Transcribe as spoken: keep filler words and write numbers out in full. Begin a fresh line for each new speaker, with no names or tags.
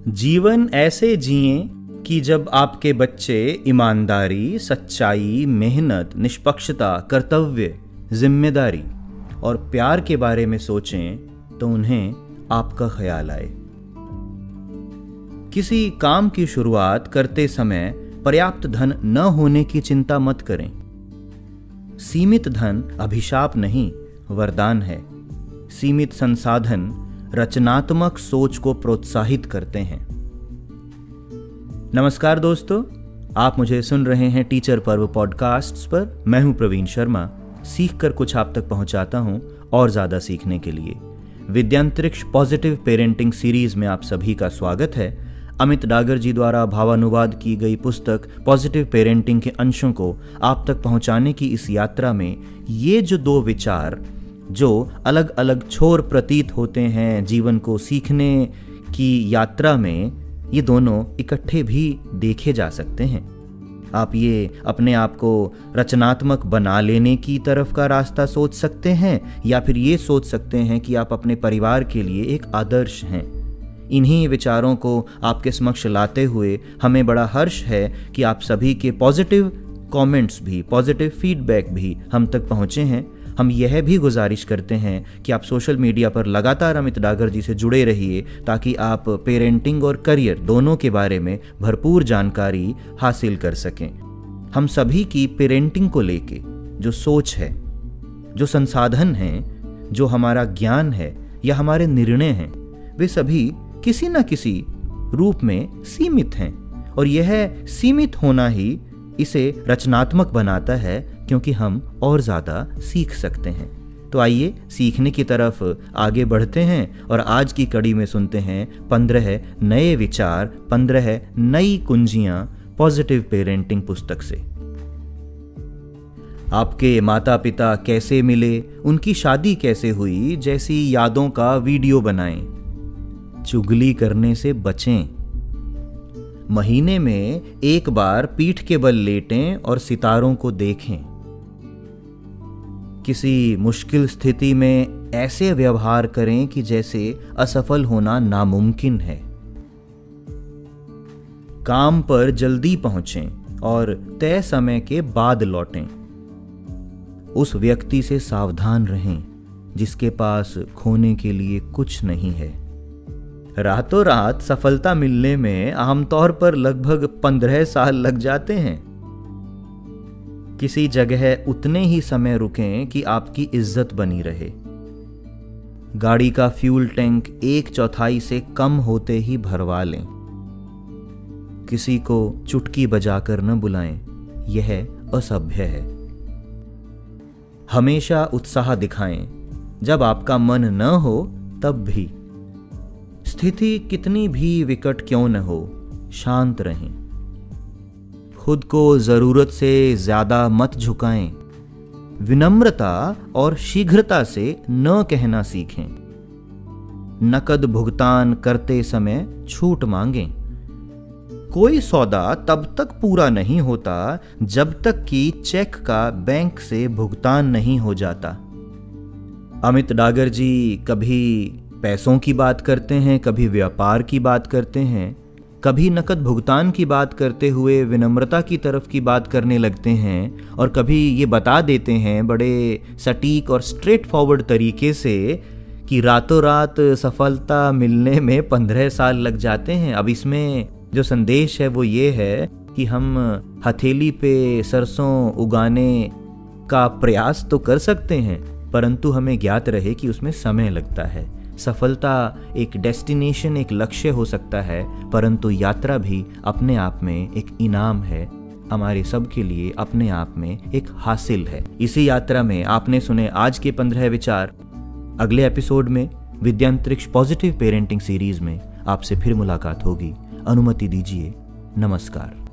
जीवन ऐसे जिएं कि जब आपके बच्चे ईमानदारी, सच्चाई, मेहनत, निष्पक्षता, कर्तव्य, जिम्मेदारी और प्यार के बारे में सोचें तो उन्हें आपका ख्याल आए। किसी काम की शुरुआत करते समय पर्याप्त धन न होने की चिंता मत करें। सीमित धन अभिशाप नहीं, वरदान है। सीमित संसाधन रचनात्मक सोच को प्रोत्साहित करते हैं। नमस्कार दोस्तों, आप मुझे सुन रहे हैं टीचर पर्व पॉडकास्ट्स पर। मैं हूं प्रवीण शर्मा, सीख कर कुछ आप तक पहुंचाता हूं और ज्यादा सीखने के लिए। विद्यांतरिक्ष पॉजिटिव पेरेंटिंग सीरीज में आप सभी का स्वागत है। अमित डागर जी द्वारा भावानुवाद की गई पुस्तक पॉजिटिव पेरेंटिंग के अंशों को आप तक पहुंचाने की इस यात्रा में ये जो दो विचार जो अलग अलग छोर प्रतीत होते हैं जीवन को सीखने की यात्रा में, ये दोनों इकट्ठे भी देखे जा सकते हैं। आप ये अपने आप को रचनात्मक बना लेने की तरफ का रास्ता सोच सकते हैं या फिर ये सोच सकते हैं कि आप अपने परिवार के लिए एक आदर्श हैं। इन्हीं विचारों को आपके समक्ष लाते हुए हमें बड़ा हर्ष है कि आप सभी के पॉजिटिव कमेंट्स भी, पॉजिटिव फीडबैक भी हम तक पहुँचे हैं। हम यह भी गुजारिश करते हैं कि आप सोशल मीडिया पर लगातार अमित डागर जी से जुड़े रहिए ताकि आप पेरेंटिंग और करियर दोनों के बारे में भरपूर जानकारी हासिल कर सकें। हम सभी की पेरेंटिंग को लेके जो सोच है, जो संसाधन हैं, जो हमारा ज्ञान है या हमारे निर्णय हैं, वे सभी किसी न किसी रूप में सीमित हैं और यह सीमित होना ही इसे रचनात्मक बनाता है, क्योंकि हम और ज़्यादा सीख सकते हैं। तो आइए सीखने की तरफ आगे बढ़ते हैं और आज की कड़ी में सुनते हैं पंद्रह नए विचार, पंद्रह नई कुंजियां पॉजिटिव पेरेंटिंग पुस्तक से। आपके माता पिता कैसे मिले, उनकी शादी कैसे हुई जैसी यादों का वीडियो बनाएं। चुगली करने से बचें। महीने में एक बार पीठ के बल लेटें और सितारों को देखें। किसी मुश्किल स्थिति में ऐसे व्यवहार करें कि जैसे असफल होना नामुमकिन है। काम पर जल्दी पहुंचें और तय समय के बाद लौटें। उस व्यक्ति से सावधान रहें जिसके पास खोने के लिए कुछ नहीं है। रातों रात सफलता मिलने में आमतौर पर लगभग पंद्रह साल लग जाते हैं। किसी जगह उतने ही समय रुकें कि आपकी इज्जत बनी रहे। गाड़ी का फ्यूल टैंक एक चौथाई से कम होते ही भरवा लें। किसी को चुटकी बजाकर न बुलाएं, यह असभ्य है। हमेशा उत्साह दिखाएं, जब आपका मन न हो तब भी। स्थिति कितनी भी विकट क्यों न हो, शांत रहें। खुद को जरूरत से ज्यादा मत झुकाएं। विनम्रता और शीघ्रता से न कहना सीखें। नकद भुगतान करते समय छूट मांगें। कोई सौदा तब तक पूरा नहीं होता जब तक कि चेक का बैंक से भुगतान नहीं हो जाता। अमित डागर जी कभी पैसों की बात करते हैं, कभी व्यापार की बात करते हैं, कभी नकद भुगतान की बात करते हुए विनम्रता की तरफ की बात करने लगते हैं और कभी ये बता देते हैं बड़े सटीक और स्ट्रेट फॉरवर्ड तरीके से कि रातों रात सफलता मिलने में पंद्रह साल लग जाते हैं। अब इसमें जो संदेश है वो ये है कि हम हथेली पे सरसों उगाने का प्रयास तो कर सकते हैं, परंतु हमें ज्ञात रहे कि उसमें समय लगता है। सफलता एक डेस्टिनेशन, एक लक्ष्य हो सकता है, परंतु यात्रा भी अपने आप में एक इनाम है, हमारे सब के लिए अपने आप में एक हासिल है। इसी यात्रा में आपने सुने आज के पंद्रह विचार। अगले एपिसोड में विद्यांतरिक्ष पॉजिटिव पेरेंटिंग सीरीज में आपसे फिर मुलाकात होगी। अनुमति दीजिए। नमस्कार।